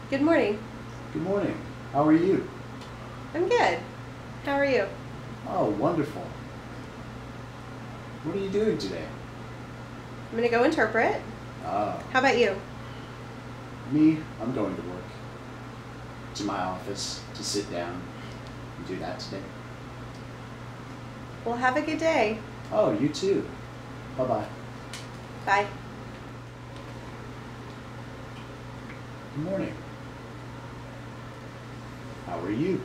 Good morning. Good morning. How are you? I'm good. How are you? Oh, wonderful. What are you doing today? I'm gonna go interpret. Ah, How about you? me, I'm going to work. To my office to sit down and do that today. Well, have a good day. Oh, you too. Bye-bye. Bye. Good morning. How are you?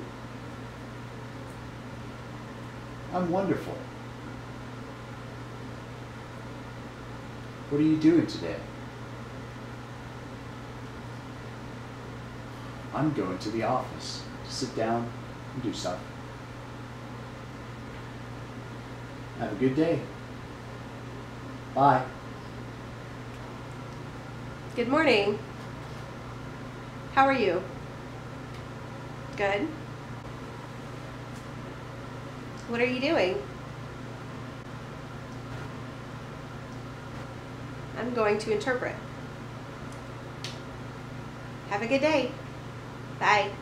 I'm wonderful. What are you doing today? I'm going to the office to sit down and do stuff. Have a good day. Bye. Good morning. How are you? Good. What are you doing? I'm going to interpret. Have a good day. Bye.